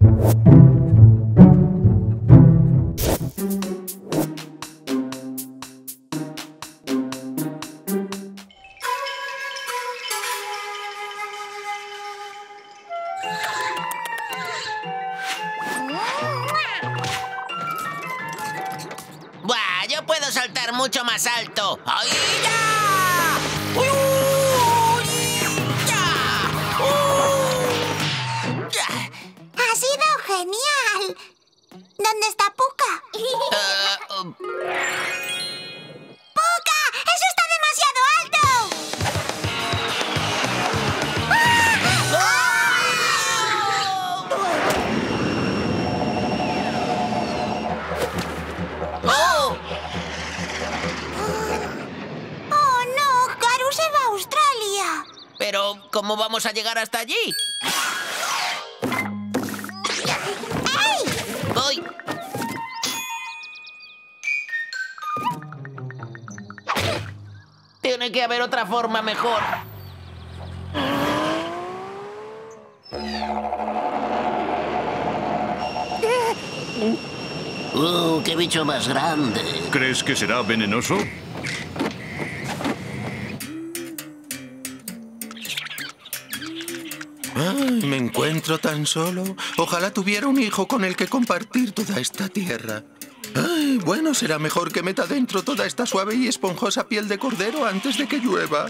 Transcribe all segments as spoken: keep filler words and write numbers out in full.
¡Buah! Yo puedo saltar mucho más alto. ¡Ay, ya! ¡Uy, ya! ¡Uh! ya! ¡Ha sido genial! ¿Dónde está Pucca? Uh, um... ¡Pucca! ¡Eso está demasiado alto! ¡Oh! ¡Oh, no! ¡Garu se va a Australia! Pero, ¿cómo vamos a llegar hasta allí? ¡Ey! ¡Voy! Tiene que haber otra forma mejor. ¡Uh, qué bicho más grande! ¿Crees que será venenoso? Ay, me encuentro tan solo. Ojalá tuviera un hijo con el que compartir toda esta tierra. Ay, bueno, será mejor que meta dentro toda esta suave y esponjosa piel de cordero antes de que llueva.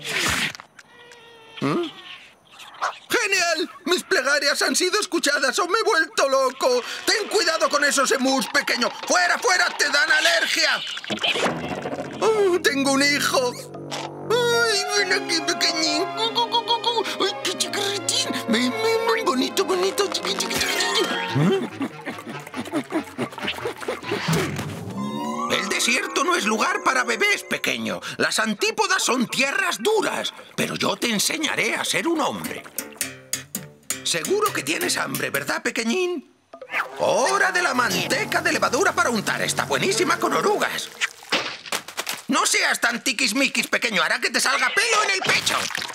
¿Eh? ¡Genial! Mis plegarias han sido escuchadas o me he vuelto loco. Ten cuidado con esos emus, pequeño. ¡Fuera, fuera! ¡Te dan alergia! Oh, tengo un hijo. ¡Ay, ven aquí, pequeñín! ¡Cu, cu, cu, cu, cu! ¡Ay, qué chiquirritín! ¡Ven, ven, ven! Bonito, bonito, chiqui, chiqui, chiqui. ¿Eh? El desierto no es lugar para bebés, pequeño. Las antípodas son tierras duras. Pero yo te enseñaré a ser un hombre. Seguro que tienes hambre, ¿verdad, pequeñín? Hora de la manteca de levadura para untar. Está buenísima con orugas. No seas tan tiquismiquis, pequeño. Hará que te salga pelo en el pecho.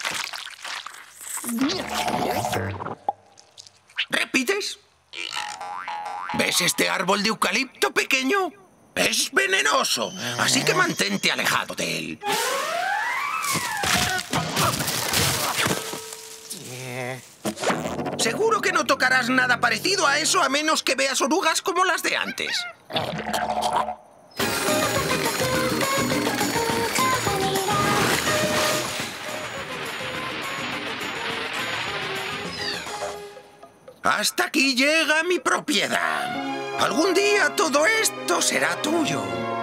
¿Repites? ¿Ves este árbol de eucalipto, pequeño? Es venenoso, así que mantente alejado de él. Seguro que no tocarás nada parecido a eso a menos que veas orugas como las de antes. Hasta aquí llega mi propiedad. Algún día todo esto será tuyo.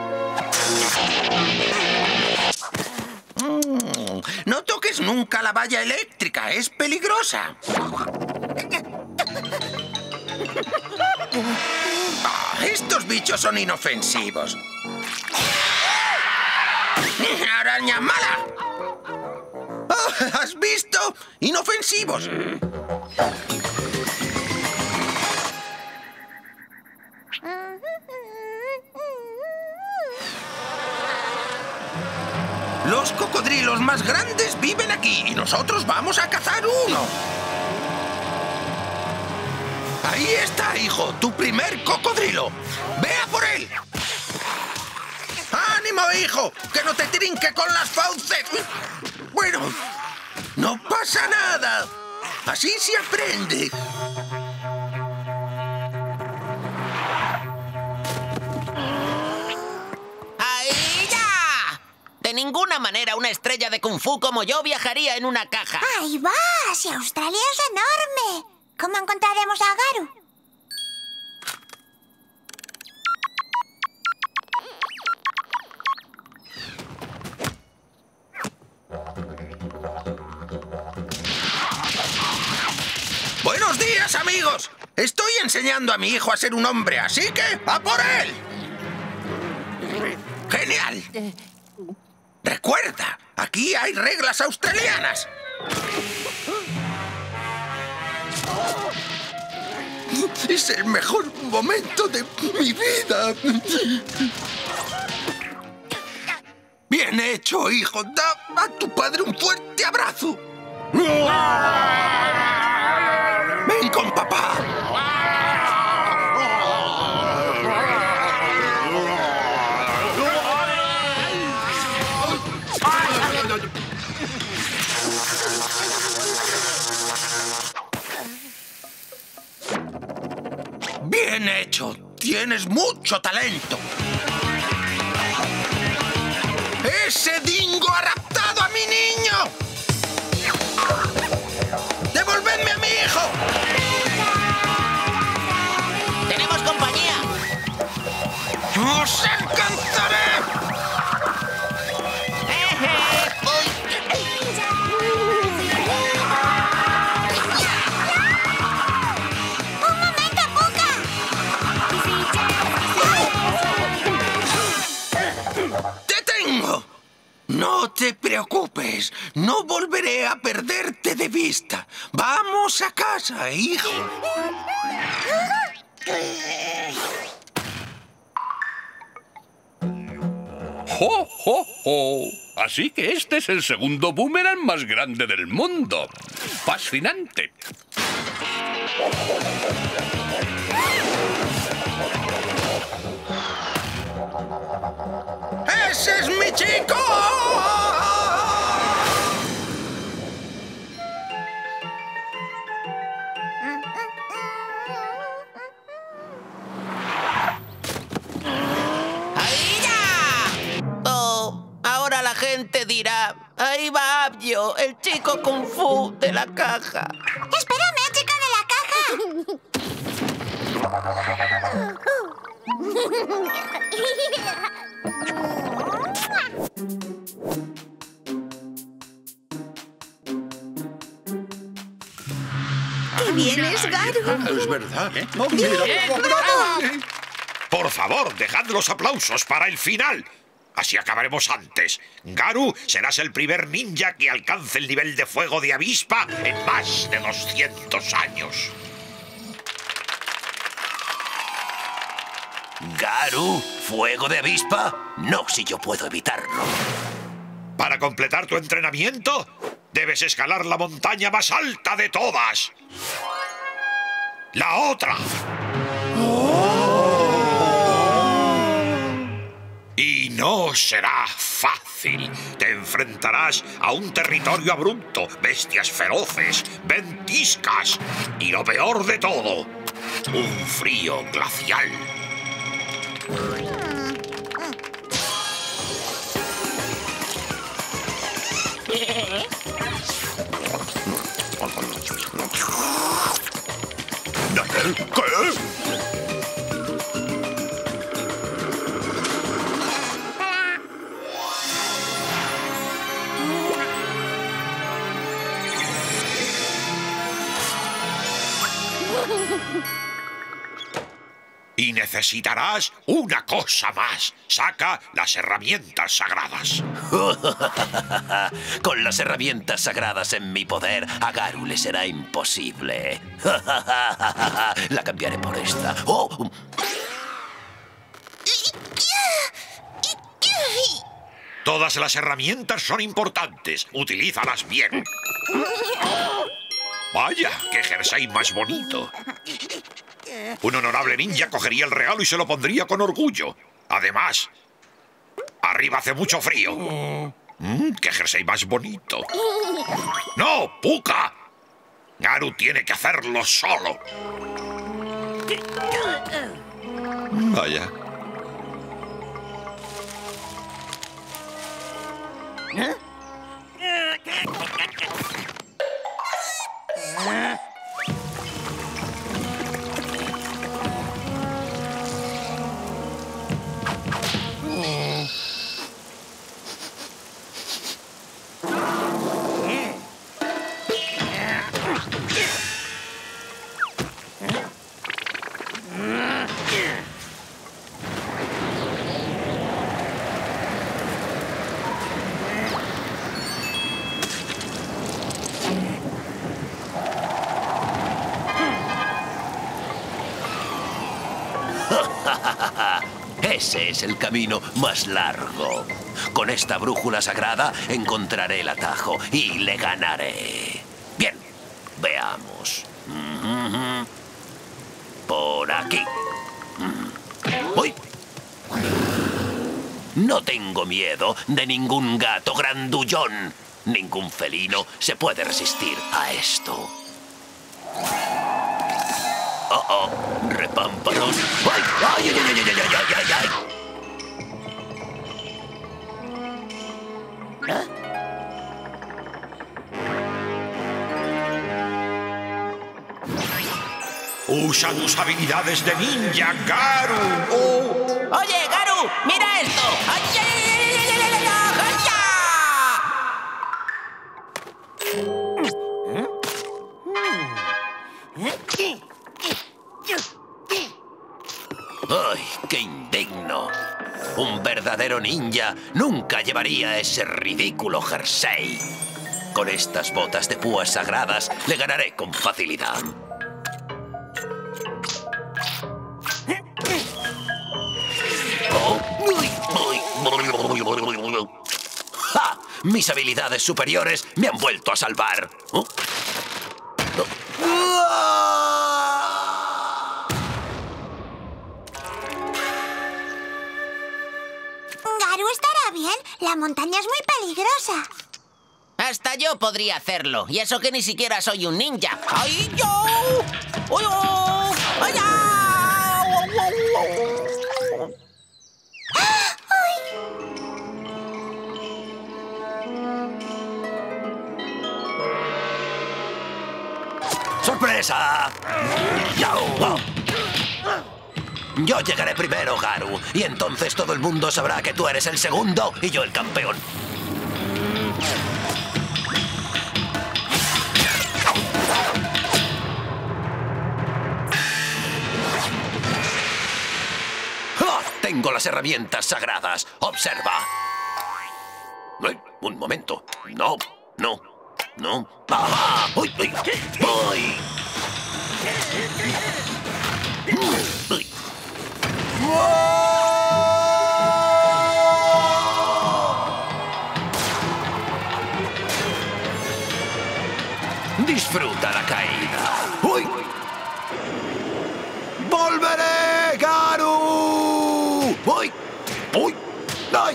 Mm, no toques nunca la valla eléctrica, es peligrosa. Ah, estos bichos son inofensivos. ¡Araña mala! Oh, ¿has visto? Inofensivos. Los cocodrilos más grandes viven aquí y nosotros vamos a cazar uno. Ahí está, hijo, tu primer cocodrilo. ¡Ve a por él! ¡Ánimo, hijo! ¡Que no te trinque con las fauces! Bueno, no pasa nada. Así se aprende. De ninguna manera una estrella de Kung Fu como yo viajaría en una caja. ¡Ahí va! ¡Si Australia es enorme! ¿Cómo encontraremos a Garu? ¡Buenos días, amigos! Estoy enseñando a mi hijo a ser un hombre, así que ¡a por él! ¡Genial! Recuerda, aquí hay reglas australianas. Es el mejor momento de mi vida. Bien hecho, hijo. Da a tu padre un fuerte abrazo. Ven con papá. Bien hecho. Tienes mucho talento. ¡Ese dingo ha raptado a mi niño! ¡Devolvedme a mi hijo! ¡Tenemos compañía! ¡Os alcanzaré! ¡Un momento, Pucca! ¡Te tengo! No te preocupes. No volveré a perderte de vista. Vamos a casa, hijo. ¡Jo, jo, jo! Así que este es el segundo boomerang más grande del mundo. ¡Fascinante! ¡Ese es mi chico! ¡Ahí ya! Oh, ahora la gente dirá, ahí va Abio, el chico Kung Fu de la caja. ¡Espérame, chico de la ¡Qué bien es, Garu! Es verdad, ¿eh? Por favor, dejad los aplausos para el final. Así acabaremos antes. Garu, serás el primer ninja que alcance el nivel de fuego de avispa en más de doscientos años. ¿Garu? ¿Fuego de avispa? No, si yo puedo evitarlo. Para completar tu entrenamiento, debes escalar la montaña más alta de todas. La otra. Y no será fácil. Te enfrentarás a un territorio abrupto, bestias feroces, ventiscas y lo peor de todo, un frío glacial. ¿Qué? Y necesitarás una cosa más. Saca las herramientas sagradas. Con las herramientas sagradas en mi poder, a Garu le será imposible. La cambiaré por esta. ¡Oh! Todas las herramientas son importantes. Utilízalas bien. Vaya, qué jersey más bonito. Un honorable ninja cogería el regalo y se lo pondría con orgullo. Además, arriba hace mucho frío. Mm, ¡Qué jersey más bonito! ¡No, Pucca! Garu tiene que hacerlo solo. Vaya. Ese es el camino más largo. Con esta brújula sagrada encontraré el atajo y le ganaré. Bien, veamos. Por aquí. ¡Uy! No tengo miedo de ningún gato grandullón. Ningún felino se puede resistir a esto. oh, oh. Repámpanos. ¡Ay, ay, ay, ay, ay, ay, ay, ay, ay! ¿Eh? Usa tus habilidades de ninja, Garu. Oh. Oye, Garu, mira esto. ¡Ay, ay, ay, ay, ay, ay, ay, ¡Ay, qué indigno! Un verdadero ninja nunca llevaría ese ridículo jersey. Con estas botas de púas sagradas le ganaré con facilidad. Oh. ¡Ja! Mis habilidades superiores me han vuelto a salvar. ¿Oh? Garu estará bien. La montaña es muy peligrosa. Hasta yo podría hacerlo. Y eso que ni siquiera soy un ninja. ¡Ay, yo! ¡Uy, oh! ¡Ay, ah! ¡Oh, oh, oh! ¡Sorpresa! ¡Yau! Yo llegaré primero, Garu, y entonces todo el mundo sabrá que tú eres el segundo y yo el campeón. ¡Ja! Tengo las herramientas sagradas. ¡Observa! Ay, un momento. No, no, no. ¡Ajá! ¡Uy, uy! ¡Uy! ¡Uy! Disfruta la caída. ¡Uy! ¡Volveré, Garu! ¡Uy! ¡Uy! ¡Ay!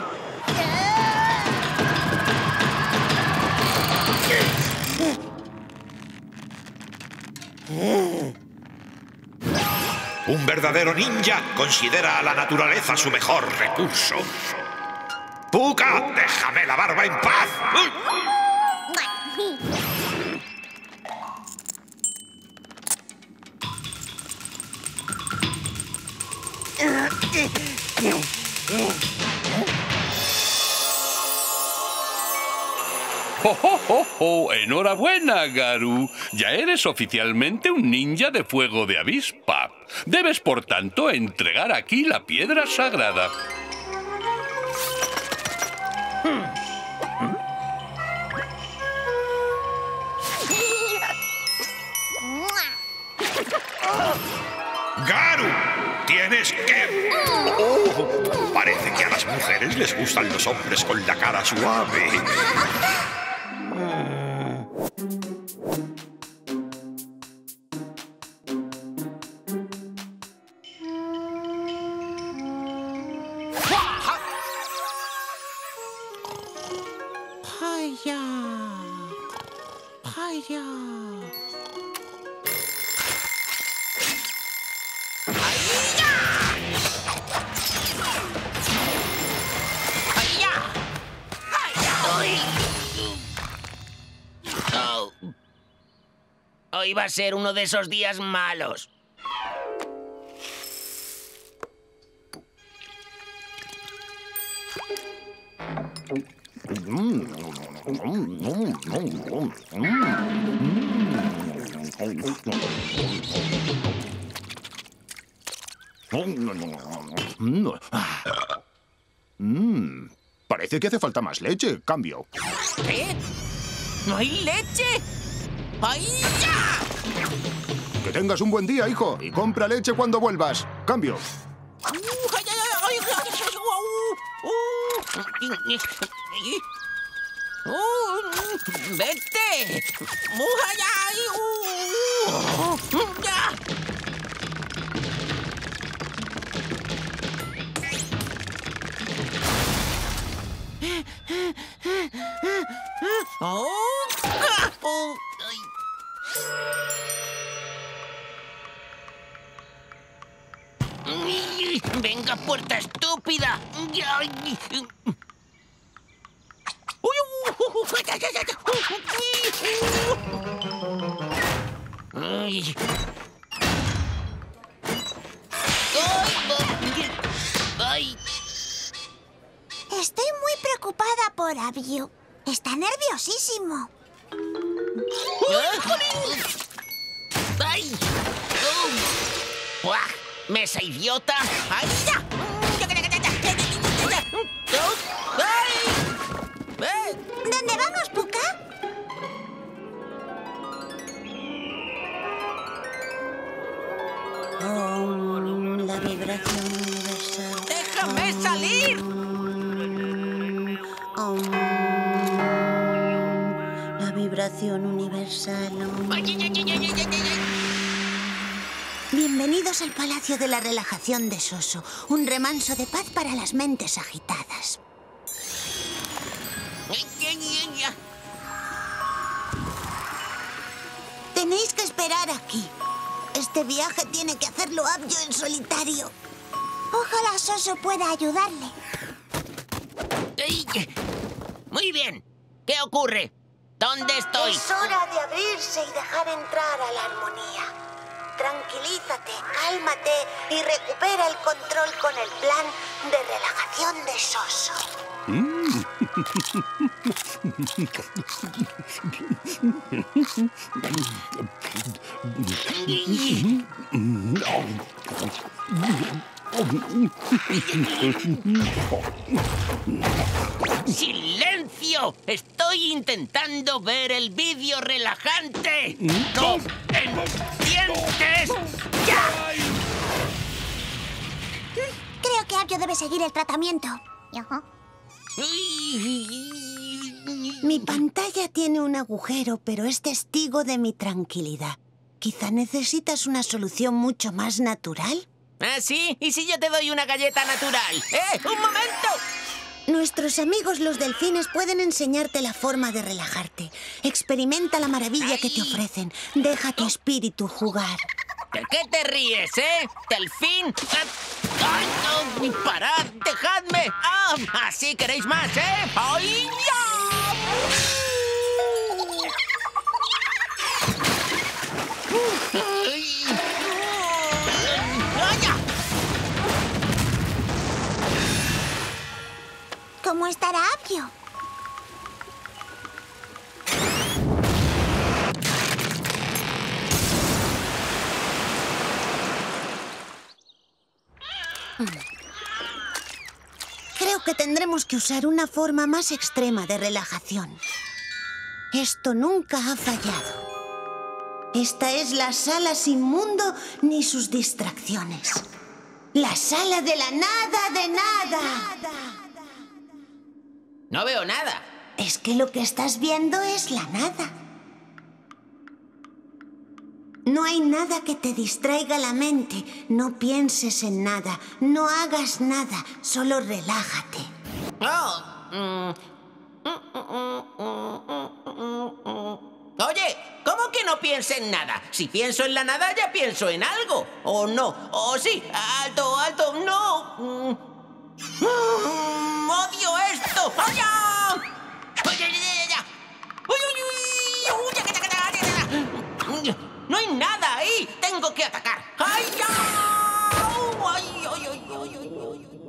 Un verdadero ninja considera a la naturaleza su mejor recurso. ¡Puka, déjame la barba en paz! ¡Oh, oh, oh, oh! ¡Enhorabuena, Garu! Ya eres oficialmente un ninja de fuego de avispa. Debes, por tanto, entregar aquí la piedra sagrada. ¡Garu! ¡Tienes que...! Oh, parece que a las mujeres les gustan los hombres con la cara suave. ¡Ay-ya! ¡Ay-ya! Oh. Hoy va a ser uno de esos días malos. Mm, parece que hace falta más leche. Cambio. ¿Qué? ¿No hay leche? ¡Ay, ya! Que tengas un buen día, hijo. Y compra leche cuando vuelvas. Cambio. ¡Vete! ¡Ya! ¡Oh! ¡Oh! ¡Ay! ¡Venga, puerta estúpida! Ay. Ay. Estoy muy preocupada por Abio. Está nerviosísimo. ¡Ay! ¡Buah! ¡Mesa idiota! ¡Ay, ya! ¡Ay! ¿Dónde vamos, Pucca? Oh, la vibración universal. ¡Déjame salir! Oh, la vibración universal. Oh. Ay, ay, ay, ay, ay, ay, ay. Bienvenidos al Palacio de la Relajación de Soso, un remanso de paz para las mentes agitadas. Ay, ay, ay, ay. Tenéis que esperar aquí. Este viaje tiene que hacerlo Abio en solitario. Ojalá Soso pueda ayudarle. Ay. Muy bien. ¿Qué ocurre? ¿Dónde estoy? Es hora de abrirse y dejar entrar a la armonía. Tranquilízate, cálmate y recupera el control con el plan de relajación de Soso. ¡Silencio! Estoy intentando ver el vídeo relajante. ¿No entiendes? ¡Ya! Creo que Abio debe seguir el tratamiento. Mi pantalla tiene un agujero, pero es testigo de mi tranquilidad. Quizá necesitas una solución mucho más natural. ¿Ah, sí? ¿Y si yo te doy una galleta natural? ¡Eh! ¡Un momento! Nuestros amigos los delfines pueden enseñarte la forma de relajarte. Experimenta la maravilla que te ofrecen. Deja tu espíritu jugar. ¿De qué te ríes, eh? ¿Delfín? ¡Ay, no! ¡Parad! ¡Dejadme! ¡Ah! ¡Así queréis más, eh! ¡Ay, ya! ¡Ay! ¡Ay, ya! ¿Cómo estará Abio? Creo que tendremos que usar una forma más extrema de relajación. Esto nunca ha fallado. Esta es la sala sin mundo ni sus distracciones. La sala de la nada de nada. No veo nada. Es que lo que estás viendo es la nada. No hay nada que te distraiga la mente. No pienses en nada. No hagas nada. Solo relájate. Oh. mm. Oye, ¿cómo que no piense en nada? Si pienso en la nada, ya pienso en algo. ¿O no? ¿O sí? ¡Alto, alto! ¡No! Mm. Mm, ¡Odio esto! ¡Ay, ya! ¡Ay, ya, ya, ya! ¡Uy, uy, uy! ¡Uy, ya, ya, ya, ya, ya! ¡No hay nada ahí! ¡Tengo que atacar! ¡Ay, ya! ¡Ay, ay, ay, ay, ay, ay!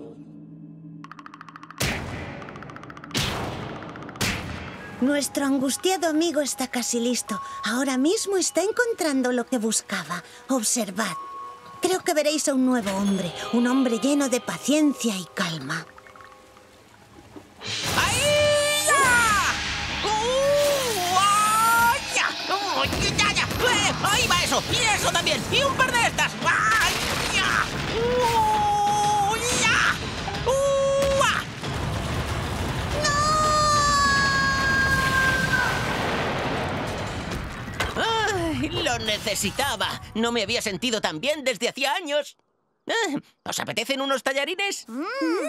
Nuestro angustiado amigo está casi listo. Ahora mismo está encontrando lo que buscaba. Observad. Creo que veréis a un nuevo hombre. Un hombre lleno de paciencia y calma. ¡Ahí ya! ¡Uh! ¡Ay, ya! ¡Ay, ya, ya! ¡Eh! ¡Ahí va eso! ¡Y eso también! ¡Y un par de estas! ¡Ay, ya! ¡Uh! ¡Ya! ¡Uh! ¡Ah! ¡Ay! ¡Lo necesitaba! No me había sentido tan bien desde hacía años. Eh, ¿Os apetecen unos tallarines? ¡Mm!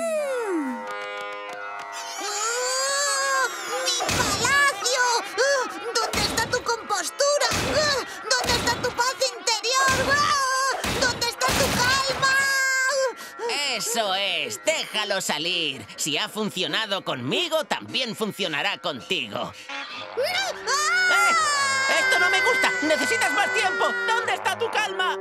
¡Mi palacio! ¿Dónde está tu compostura? ¿Dónde está tu paz interior? ¿Dónde está tu calma? Eso es, déjalo salir. Si ha funcionado conmigo, también funcionará contigo. ¡Eh! ¡Esto no me gusta! ¡Necesitas más tiempo! ¿Dónde está tu calma?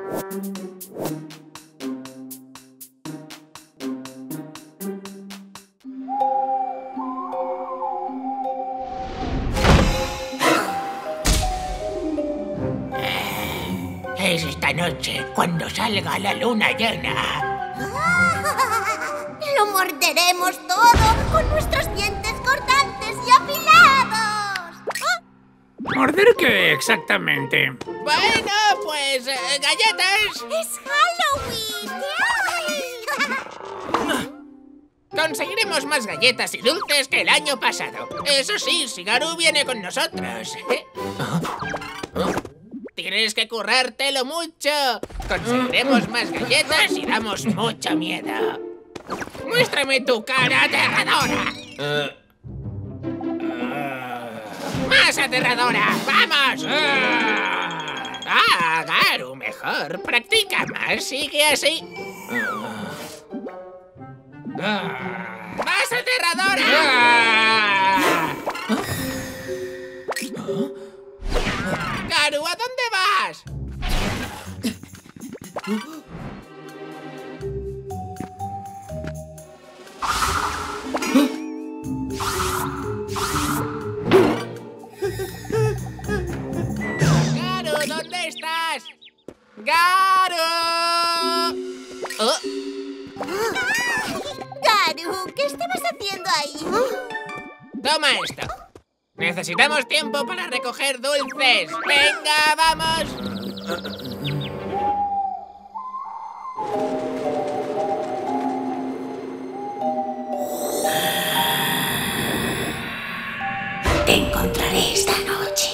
Es esta noche, cuando salga la luna llena. Lo morderemos todo con nuestros dientes cortantes y afilados. ¿Morder qué exactamente? Bueno, pues, eh, galletas. ¡Es Halloween! Conseguiremos más galletas y dulces que el año pasado. Eso sí, si Garu viene con nosotros. Tienes que currártelo mucho. Conseguiremos más galletas y damos mucho miedo. ¡Muéstrame tu cara aterradora! ¡Más aterradora! ¡Vamos! ¡Ah, Garu, mejor! Practica más, sigue así. ¡Más aterradora! Garu, ¿a dónde vas? Garu, ¿dónde estás? ¡Garu! Oh. Garu, ¿qué estabas haciendo ahí? Toma esto. Necesitamos tiempo para recoger dulces. ¡Venga, vamos! Te encontraré esta noche.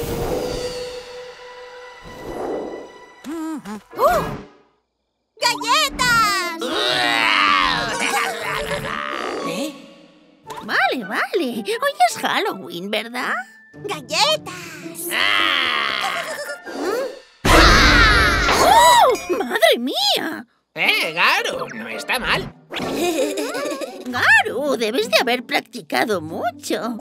¡Uh! ¡Galletas! ¿Eh? Vale, vale. Hoy es Halloween, ¿verdad? ¡Galletas! ¡Oh! ¡Madre mía! ¡Eh, Garu! No está mal. Garu, debes de haber practicado mucho.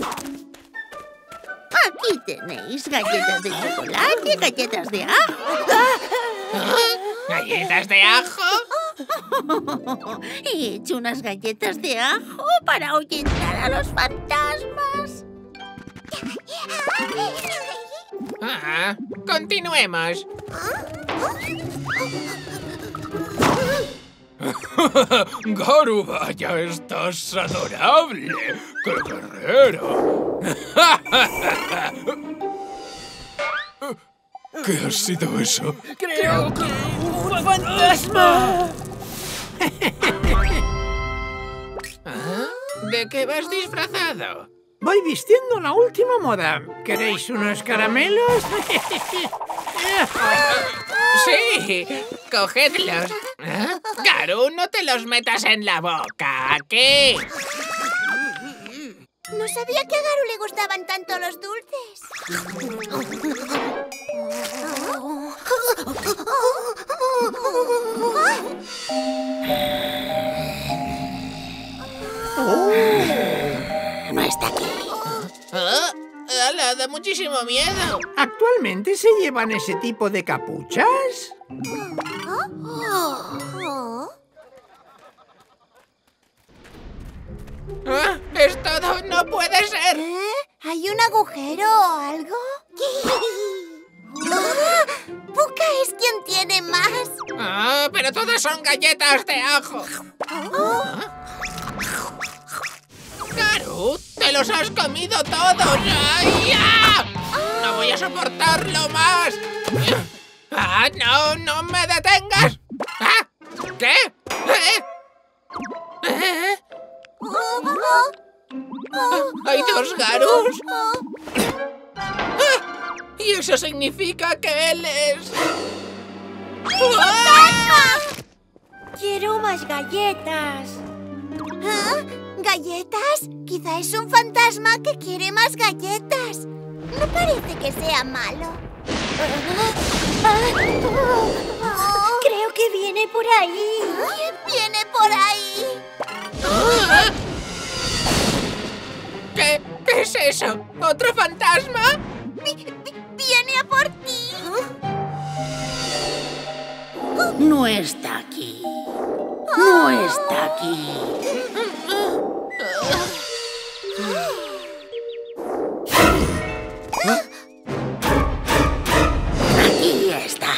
Aquí tenéis galletas de chocolate, galletas de ajo. ¿Galletas de ajo? He hecho unas galletas de ajo para ahuyentar a los fantasmas. Ah, continuemos. Garu, vaya, estás adorable. ¡Qué guerrero! ¿Qué ha sido eso? Creo que un fantasma. ¿De qué vas disfrazado? Voy vistiendo la última moda. ¿Queréis unos caramelos? Sí, cogedlos. ¿Ah? Garu, no te los metas en la boca. ¿Qué? No sabía que a Garu le gustaban tanto los dulces. No está aquí. ¿Ah? ¡Hala, da muchísimo miedo! ¿Actualmente se llevan ese tipo de capuchas? ¿Ah? ¡Es todo! ¡No puede ser! ¿Eh? ¿Hay un agujero o algo? ¡Ah! ¡Pucca es quien tiene más! ¡Ah! ¡Pero todas son galletas de ajo! ¿Ah? ¡Garu! ¡Te los has comido todos! ¡Ay, ya! ¡No voy a soportarlo más! ¡Ah, no! ¡No me detengas! ¿Ah? ¿Qué? ¿Eh? ¿Eh? ¿Hay dos Garus? ¡Ah! Y eso significa que él es... ¡Ah! ¡Quiero más galletas! ¿Ah? ¿Galletas? Quizá es un fantasma que quiere más galletas. No parece que sea malo. Creo que viene por ahí. ¡Viene por ahí! ¿Qué? ¿Qué es eso? ¿Otro fantasma? Vi- vi- ¡Viene a por ti! No está aquí. No está aquí. Aquí está.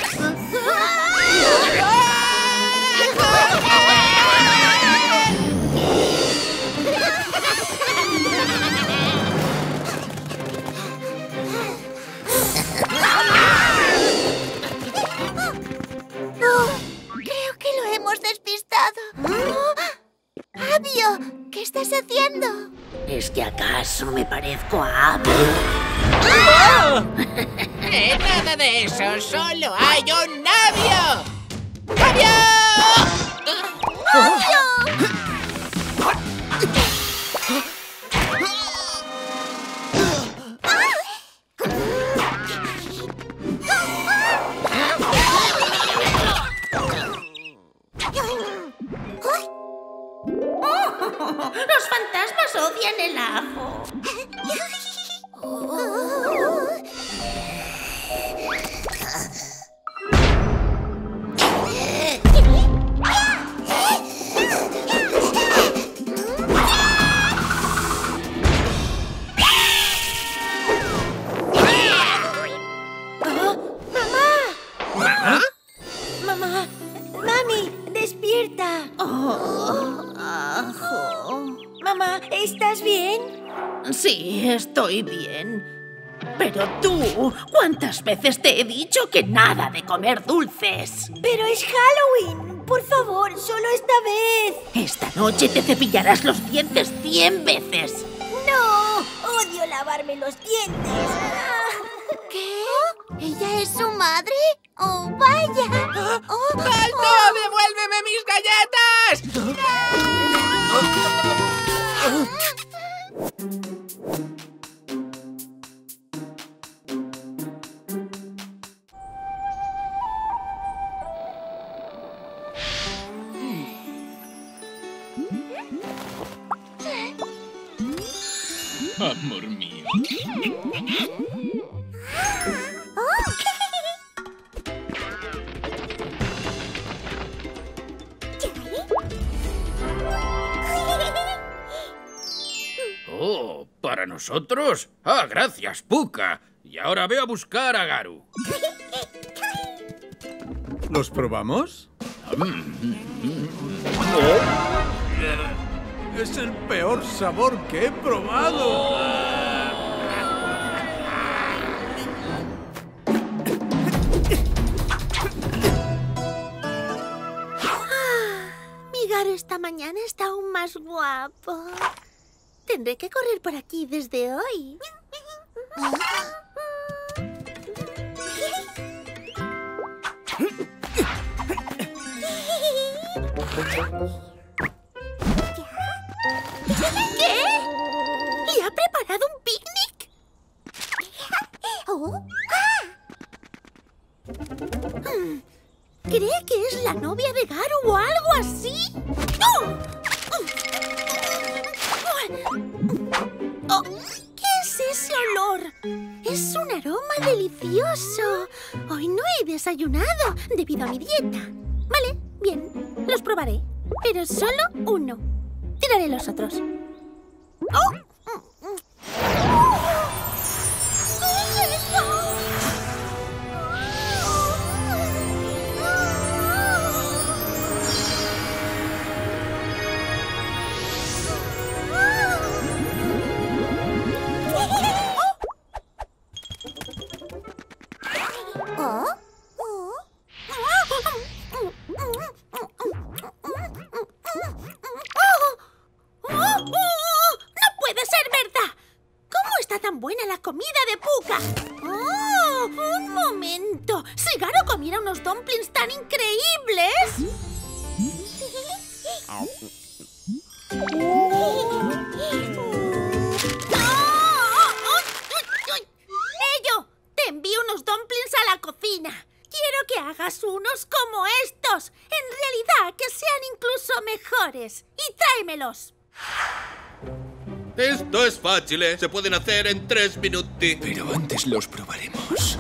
Oh, creo que lo hemos despistado. Oh, Abio, ¿qué estás haciendo? ¿Es que acaso me parezco a Abby? Eh, nada de eso, solo hay un novio. ¡Novio! Los fantasmas odian el ajo. ¿Mamá? Mamá, mami, despierta. Oh, ajo. Mamá, ¿estás bien? Sí, estoy bien. Pero tú, ¿cuántas veces te he dicho que nada de comer dulces? Pero es Halloween. Por favor, solo esta vez. Esta noche te cepillarás los dientes cien veces. No, odio lavarme los dientes. ¿Qué? ¿Ella es su madre? ¡Oh, vaya! Oh, ¡Alto! oh. ¡Devuélveme mis galletas! Amor mío. Oh, ¿para nosotros? Ah, gracias, Puka. Y ahora ve a buscar a Garu. ¿Los probamos? Es el peor sabor que he probado. Mi Garu esta mañana está aún más guapo. Tendré que correr por aquí desde hoy. ¿Qué? ¿Le ha preparado un picnic? Oh. Hmm. ¿Cree que es la novia de Garu o algo así? ¡Oh! Oh, ¿qué es ese olor? Es un aroma delicioso. Hoy no he desayunado debido a mi dieta. Vale, bien, los probaré. Pero solo uno. Tiraré los otros. ¡Oh! ¿Qué es eso? ¿Oh? ¿Oh? ¡No puede ser! perfectos. En realidad, que sean incluso mejores. Y tráemelos. Esto es fácil, ¿eh? Se pueden hacer en tres minutos. Pero antes los probaremos.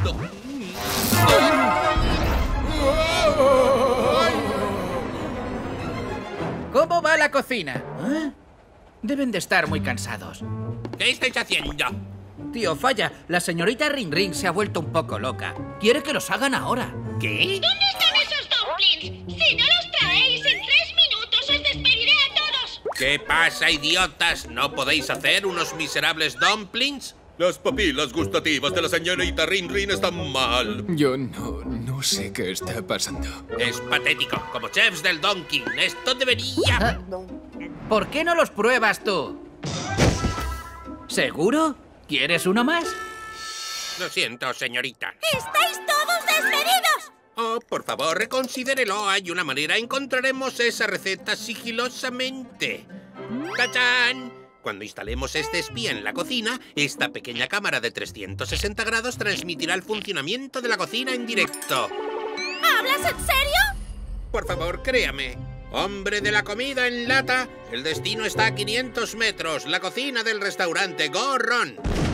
¿Cómo va la cocina? ¿Eh? Deben de estar muy cansados. ¿Qué estáis haciendo? Tío, falla. La señorita Ring Ring se ha vuelto un poco loca. Quiere que los hagan ahora. ¿Qué? ¿Dónde están esos dumplings? Si no los traéis, en tres minutos os despediré a todos. ¿Qué pasa, idiotas? ¿No podéis hacer unos miserables dumplings? Las papilas gustativas de la señorita Ring Ring están mal. Yo no, no sé qué está pasando. Es patético. Como chefs del Donkey, esto debería... ¿Por qué no los pruebas tú? ¿Seguro? ¿Quieres uno más? Lo siento, señorita. ¡Estáis todos despedidos! Oh, por favor, reconsidérelo. Hay una manera. Encontraremos esa receta sigilosamente. ¡Tachán! Cuando instalemos este espía en la cocina, esta pequeña cámara de trescientos sesenta grados transmitirá el funcionamiento de la cocina en directo. ¿Hablas en serio? Por favor, créame. Hombre de la comida en lata, el destino está a quinientos metros. La cocina del restaurante Gorron.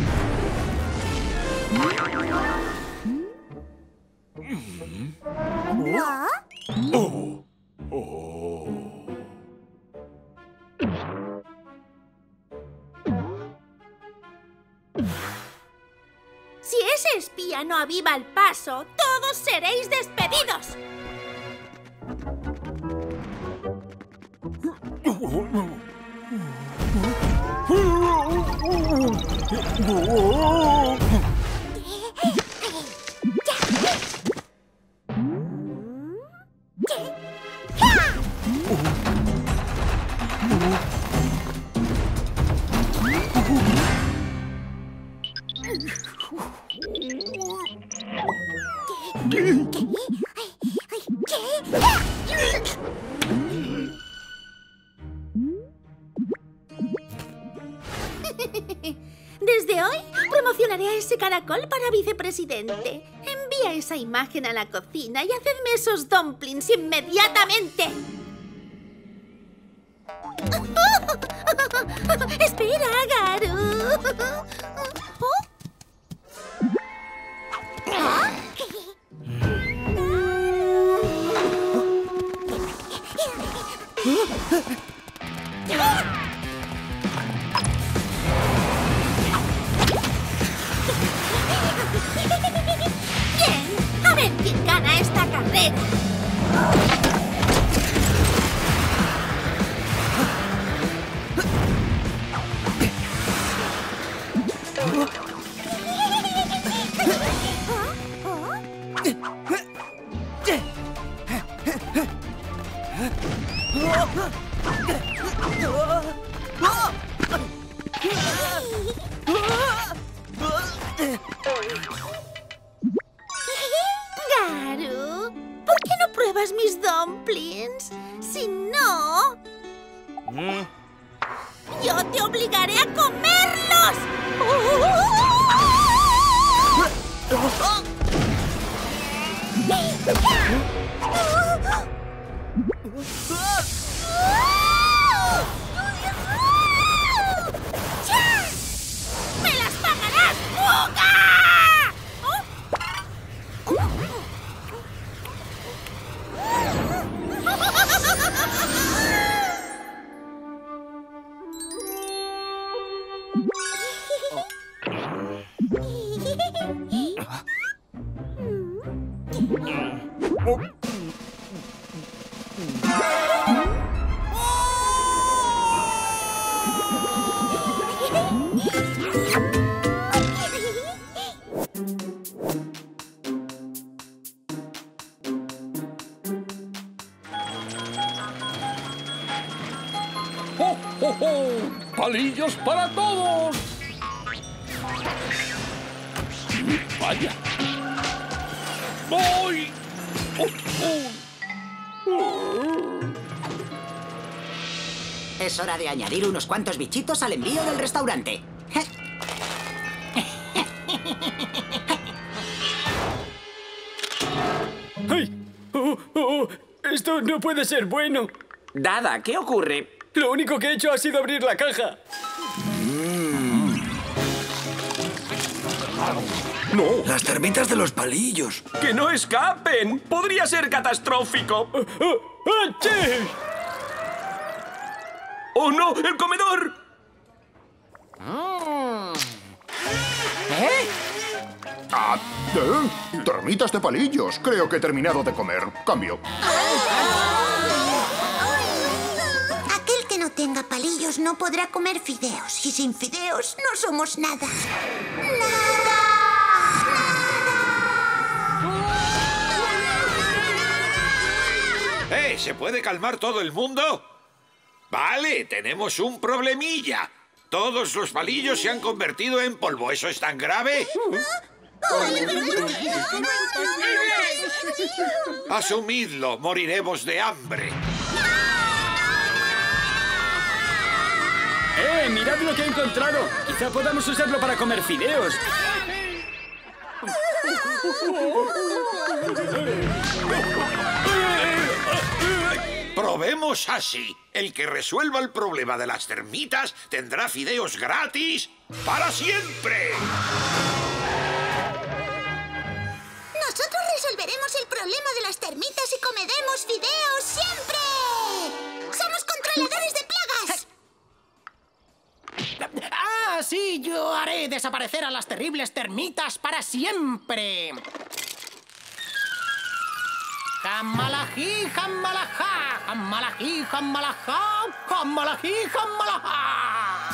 Oh. Oh. Si ese espía no aviva el paso, todos seréis despedidos. Desde hoy promocionaré a ese caracol para vicepresidente. Envía esa imagen a la cocina y hacedme esos dumplings inmediatamente. ¡Espera, Garu! Bien, a ver quién gana esta carrera. Garu, ¿por qué no pruebas mis dumplings? Si no, yo te obligaré a comerlos. ¡Me las pagarás, Puka! ¡Oh, oh, oh! ¡Palillos para todos! ¡Vaya! ¡Voy! ¡Oh, oh! Es hora de añadir unos cuantos bichitos al envío del restaurante. ¡Ay! ¡Oh, oh! Oh, esto no puede ser bueno. Dada, ¿qué ocurre? Lo único que he hecho ha sido abrir la caja. ¡No! Las termitas de los palillos. ¡Que no escapen! ¡Podría ser catastrófico! ¡Achí! ¡Oh, no! ¡El comedor! ¿Eh? Ah, ¿eh? Termitas de palillos. Creo que he terminado de comer. Cambio. Aquel que no tenga palillos no podrá comer fideos. Y sin fideos no somos nada. ¡Nada! ¡Eh! ¿Se puede calmar todo el mundo? Vale, tenemos un problemilla. Todos los palillos se han convertido en polvo. ¿Eso es tan grave? Asumidlo, moriremos de hambre. ¡Eh! ¡Mirad lo que he encontrado! Quizá podamos usarlo para comer fideos. Probemos así. El que resuelva el problema de las termitas tendrá fideos gratis para siempre. Nosotros resolveremos el problema de las termitas y comeremos fideos siempre. ¡Somos controladores de plagas! ¡Ah, sí! Yo haré desaparecer a las terribles termitas para siempre. ¡Jamalají, jamalajá! ¡Jamalají, jamalajá! ¡Jamalají, jamalajá!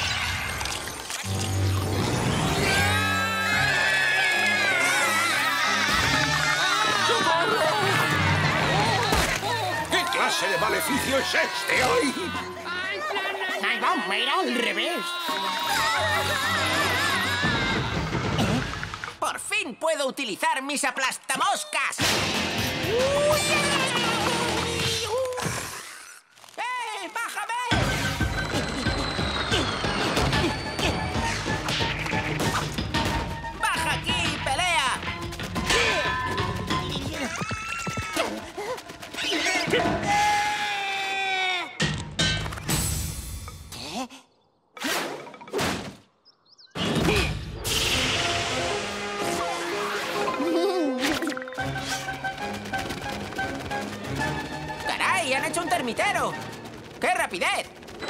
¿Qué clase de maleficio es este hoy? ¡Ay, va, mira al revés! ¡Por fin puedo utilizar mis aplastamoscas! ¡Eh, bájame! ¡Baja aquí, pelea! ¡Caray! ¡Han hecho un termitero! ¡Qué rapidez!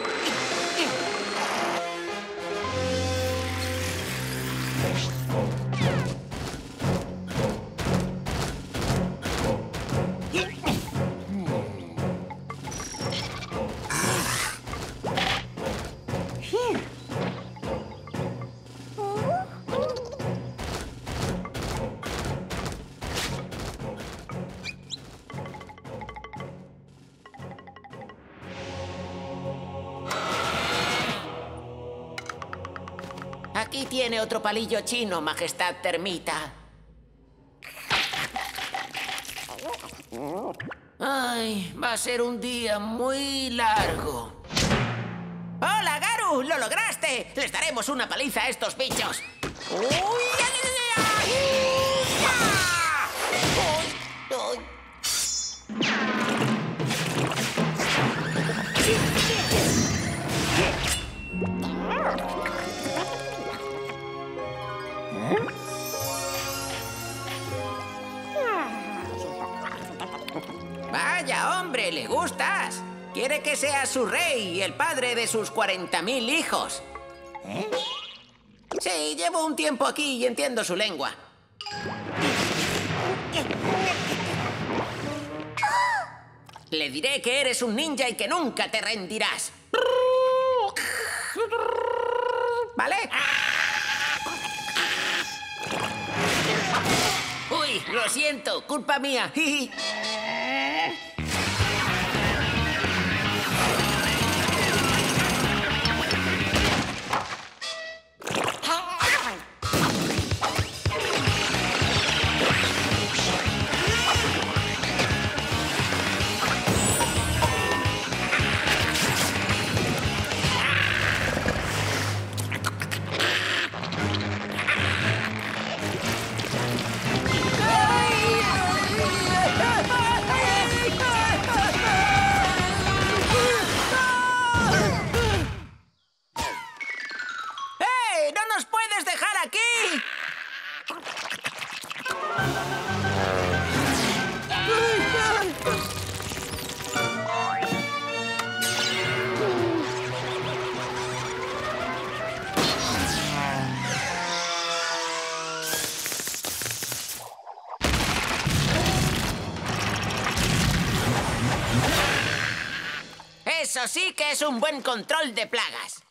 Aquí tiene otro palillo chino, Majestad Termita. Ay, va a ser un día muy largo. ¡Hola, Garu! ¡Lo lograste! Les daremos una paliza a estos bichos. ¡Uy! ¡Ay, ay, ay! ¡Uy! ¡Ay! Vaya, hombre, le gustas. Quiere que seas su rey y el padre de sus cuarenta mil hijos. ¿Eh? Sí, llevo un tiempo aquí y entiendo su lengua. Le diré que eres un ninja y que nunca te rendirás. ¿Vale? Uy, lo siento, culpa mía. ¡Ay! Eso sí que es un buen control de plagas.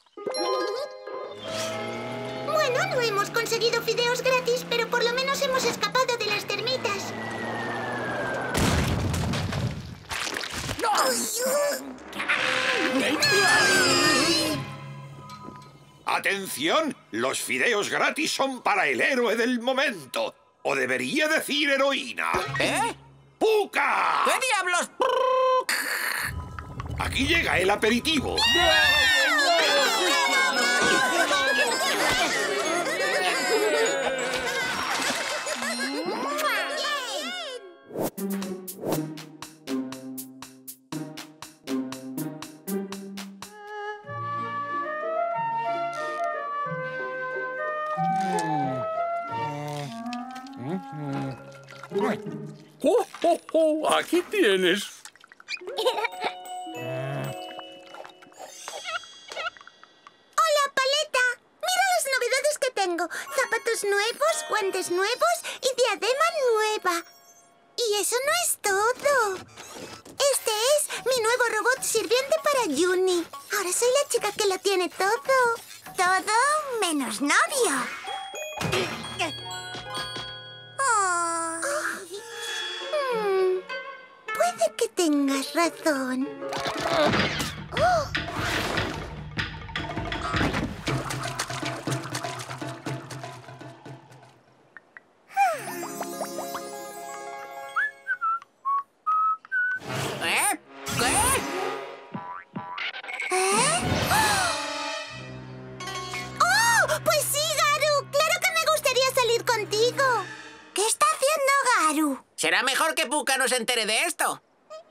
Bueno, no hemos conseguido fideos gratis, pero por lo menos hemos escapado de las termitas. ¡Atención! Los fideos gratis son para el héroe del momento. O debería decir heroína. ¿Eh? ¡Pucca! ¿Qué diablos? Aquí llega el aperitivo. ¡Oh, oh, oh! Aquí tienes. ¡Hola, Paleta! Mira las novedades que tengo. Zapatos nuevos, guantes nuevos y diadema nueva. Y eso no es todo. Este es mi nuevo robot sirviente para Juni. Ahora soy la chica que lo tiene todo. Todo menos novio. Oh. Hmm. Puede que tengas razón. Oh. ¿Eh? ¿Qué? ¿Eh? ¡Oh! Pues sí, Garu. Claro que me gustaría salir contigo. ¿Qué está haciendo Garu? Será mejor que Pucca no se entere de esto.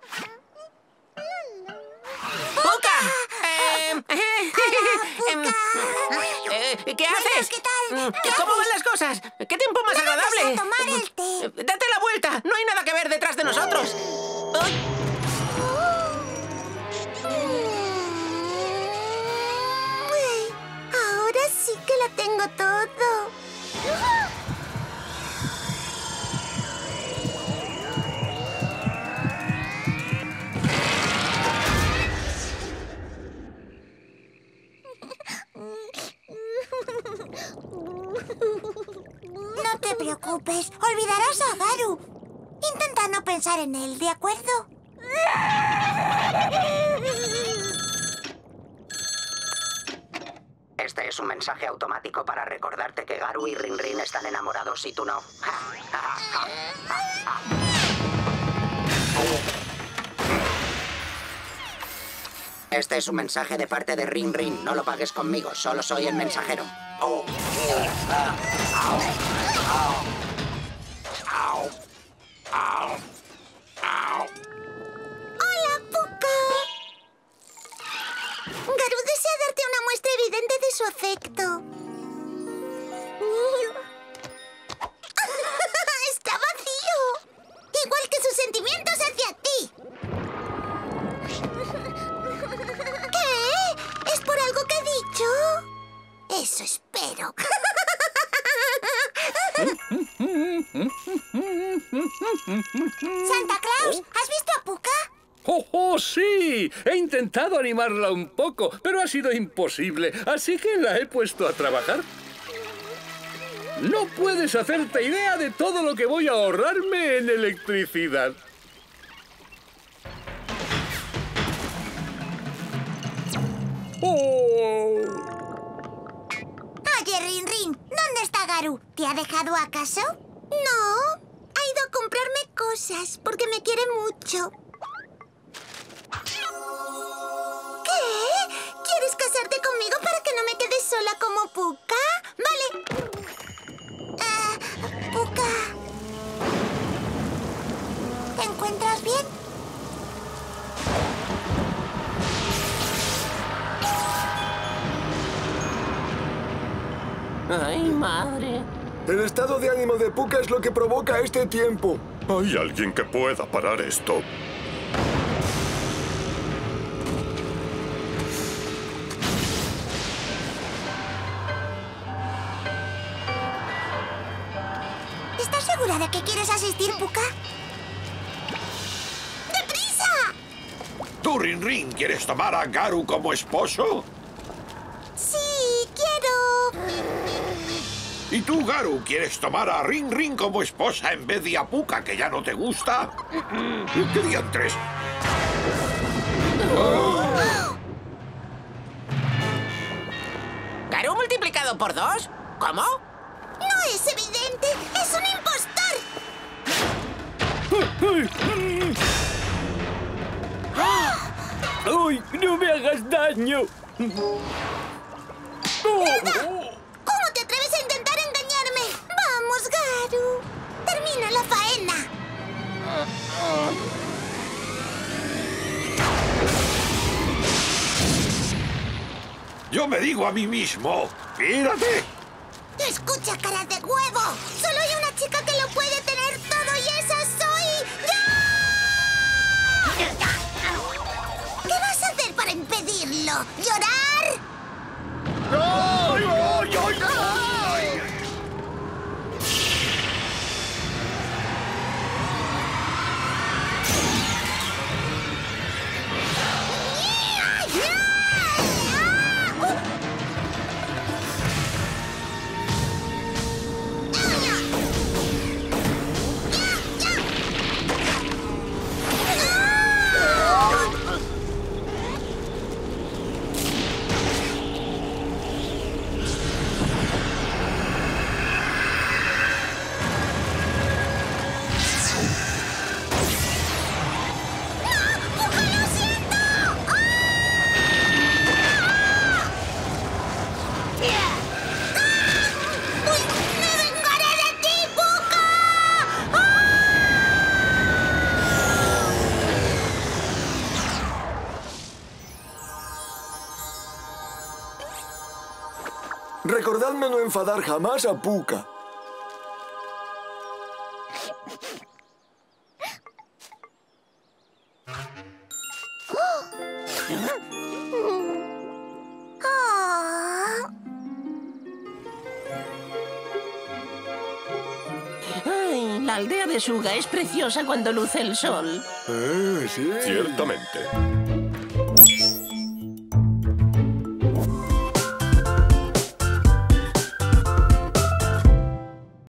¡Pucca! Eh, eh, eh, ¿Qué haces? ¿Qué tal? ¿Qué ¿Cómo haces? van las cosas? ¿Qué tiempo más Vamos agradable? a tomar el té. ¡Date la vuelta! ¡No hay nada que ver detrás de nosotros! ¡Ay! Uy, ahora sí que lo tengo todo. No te preocupes, olvidarás a Garu. Intenta no pensar en él, ¿de acuerdo? Este es un mensaje automático para recordarte que Garu y Rin Rin están enamorados y tú no. Este es un mensaje de parte de Rin Rin. No lo pagues conmigo, solo soy el mensajero. Oh. ¡Hola, Pucca! Garu desea darte una muestra evidente de su afecto. ¡Está vacío! Igual que sus sentimientos hacia ti. ¿Qué? ¿Es por algo que he dicho? Eso espero. Santa Claus, ¿has visto a Pucca? ¡Oh, oh, sí! He intentado animarla un poco, pero ha sido imposible, así que la he puesto a trabajar. No puedes hacerte idea de todo lo que voy a ahorrarme en electricidad. ¡Oh! Oye, Rin Rin, ¿dónde está Garu? ¿Te ha dejado acaso? No, ha ido a comprarme cosas porque me quiere mucho. ¿Qué? ¿Quieres casarte conmigo para que no me quedes sola como Pucca? Vale. Ah, Pucca. ¿Te encuentras bien? ¡Ay, madre! El estado de ánimo de Pucca es lo que provoca este tiempo. ¿Hay alguien que pueda parar esto? ¿Estás segura de que quieres asistir, Pucca? ¡Deprisa! ¿Tú, Rin Rin, quieres tomar a Garu como esposo? Sí, quiero... ¿Y tú, Garu, quieres tomar a Rin Rin como esposa en vez de a Puka, que ya no te gusta? ¿Qué diantres? ¿Garu multiplicado por dos? ¿Cómo? No es evidente, es un impostor. ¡Uy! ¡No me hagas daño! ¡Nada! ¿Cómo te atreves a intentar engañarme? ¡Vamos, Garu! ¡Termina la faena! Yo me digo a mí mismo, ¡mírate! ¡Escucha, cara de huevo! ¡Solo hay una chica que lo puede tener todo y esa soy yo! ¿Qué vas a hacer para impedirlo? ¿Llorar? ¡Ay, ay, ay, ay! Recordadme no enfadar jamás a Puka. Ay, la aldea de Suga es preciosa cuando luce el sol. Eh, sí. Ciertamente.